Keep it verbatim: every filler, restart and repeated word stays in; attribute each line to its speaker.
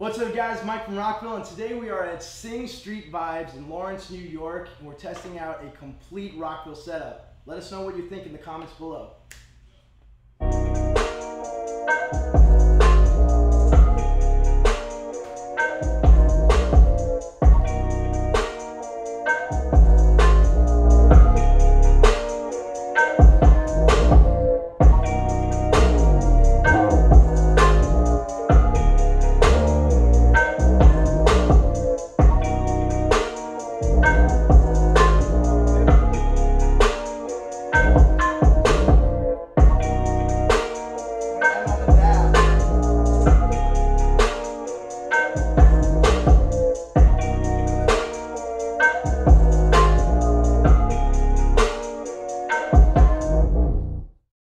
Speaker 1: What's up guys, Mike from Rockville, and today we are at Sing Street Vibes in Lawrence, New York, and we're testing out a complete Rockville setup. Let us know what you think in the comments below.